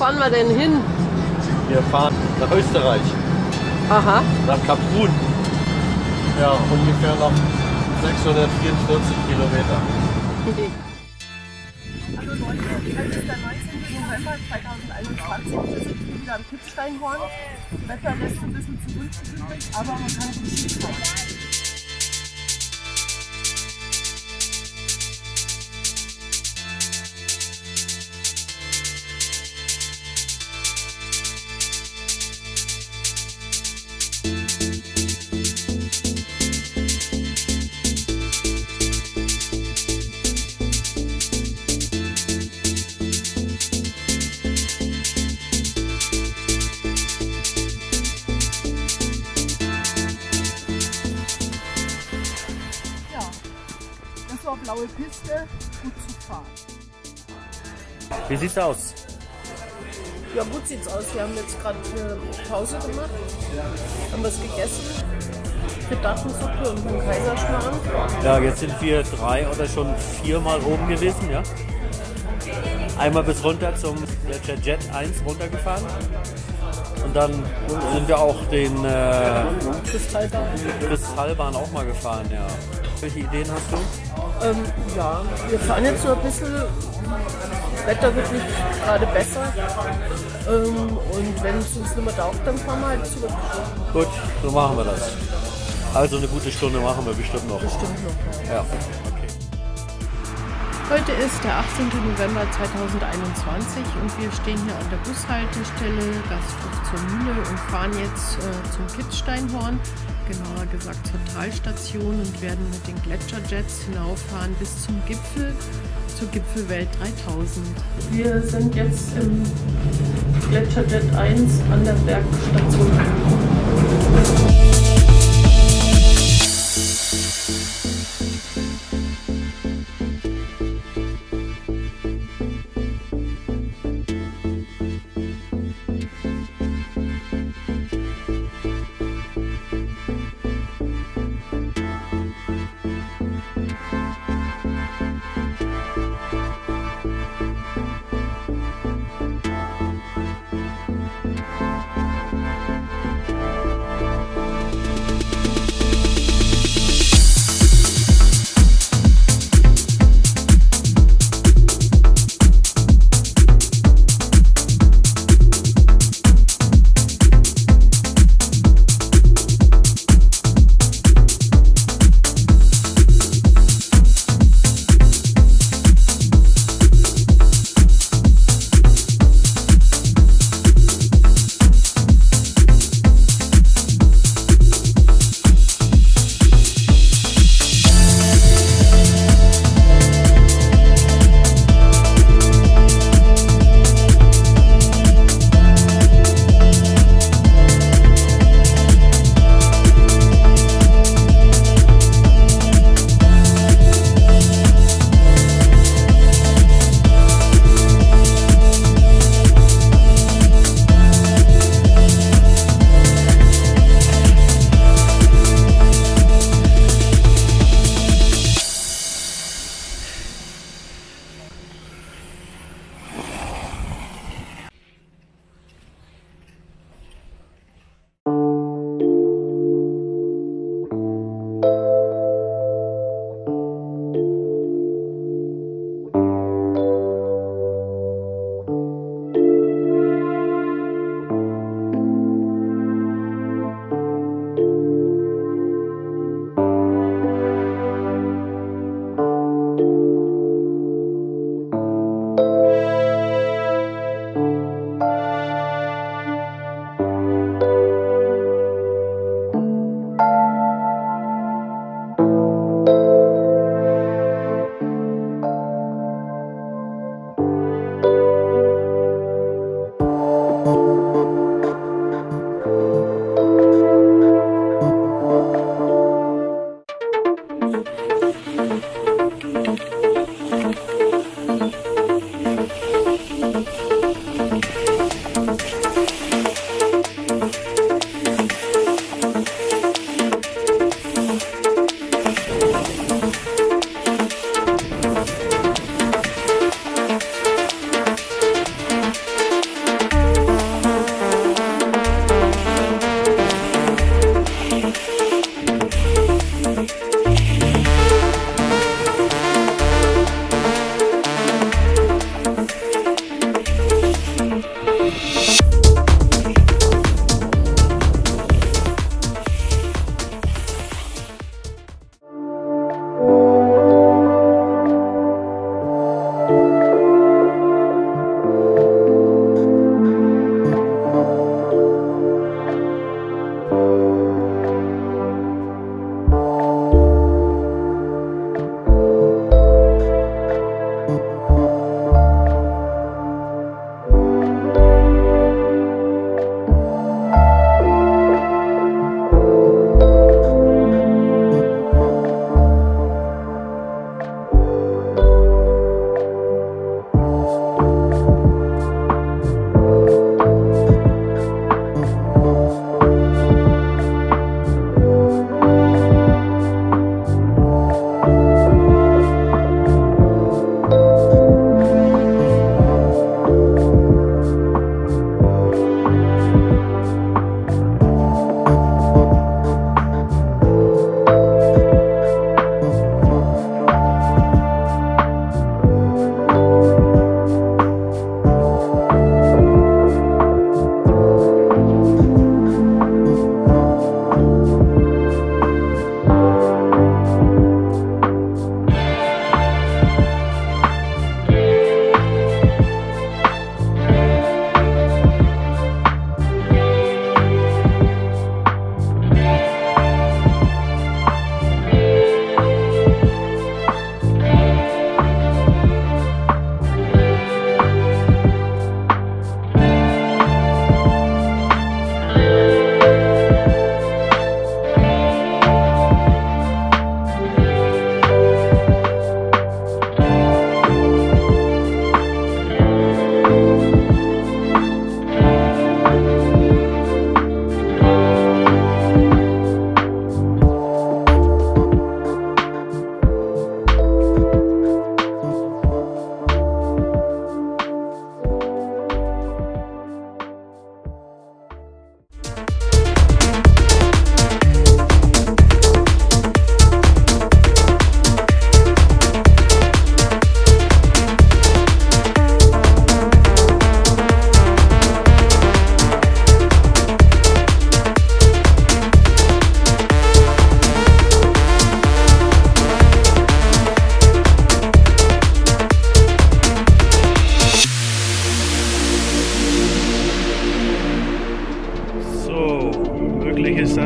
fahren wir denn hin? Wir fahren nach Österreich. Aha. Nach Kaprun. Ja, ungefähr noch 644 Kilometer. Hallo Leute, heute ist der 19. November 2021. Wir sind hier wieder am Kitzsteinhorn. Das Wetter lässt ein bisschen zu wünschen übrig, aber man kann gut Skifahren. Das war blaue Piste, gut zu fahren. Wie sieht's aus? Ja, gut sieht's aus. Wir haben jetzt gerade eine Pause gemacht, haben was gegessen, Redattensuppe und einen Kaiserschmarrn. Ja, jetzt sind wir 3 oder schon 4 Mal oben gewesen, ja? Einmal bis runter zum Gletscher Jet 1 runtergefahren. Und dann sind wir auch den Kristallbahn auch mal gefahren, ja. Welche Ideen hast du? Ja, wir fahren jetzt so ein bisschen. Das Wetter wird nicht gerade besser. Und wenn es uns nicht mehr taugt, dann fahren wir halt zurück. Gut, so machen wir das. Also eine gute Stunde machen wir bestimmt noch. Bestimmt noch. Ja, okay. Heute ist der 18. November 2021 und wir stehen hier an der Bushaltestelle Gasthof zur Mühle und fahren jetzt zum Kitzsteinhorn, genauer gesagt zur Talstation, und werden mit den Gletscherjets hinauffahren bis zum Gipfel, zur Gipfelwelt 3000. Wir sind jetzt im Gletscherjet 1 an der Bergstation angekommen.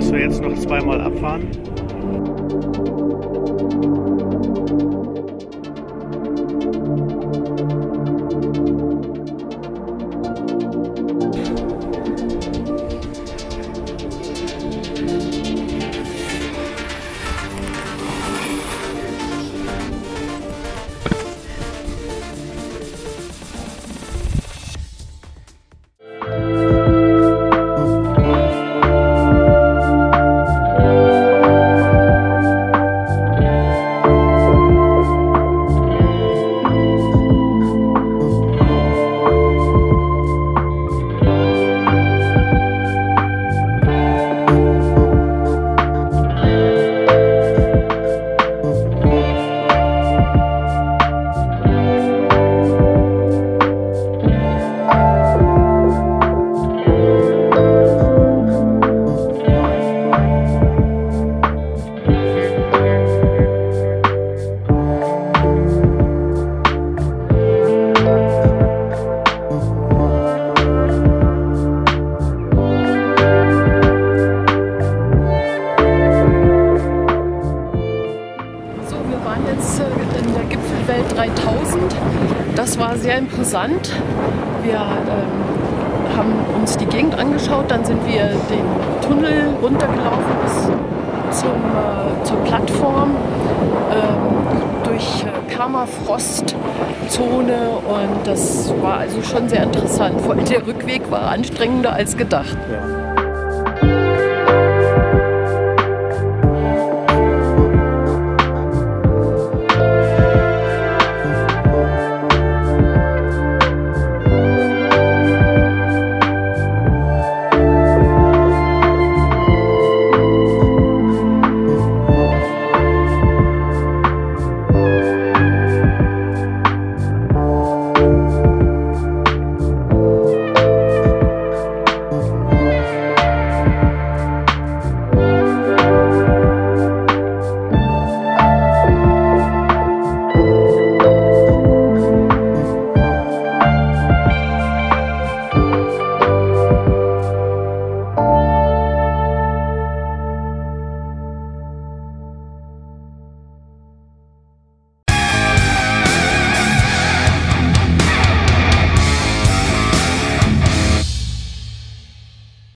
dass wir jetzt noch zweimal abfahren. In der Gipfelwelt 3000. Das war sehr imposant. Wir haben uns die Gegend angeschaut, dann sind wir den Tunnel runtergelaufen bis zur Plattform durch Permafrostzone und das war also schon sehr interessant. Vor allem der Rückweg war anstrengender als gedacht. Ja.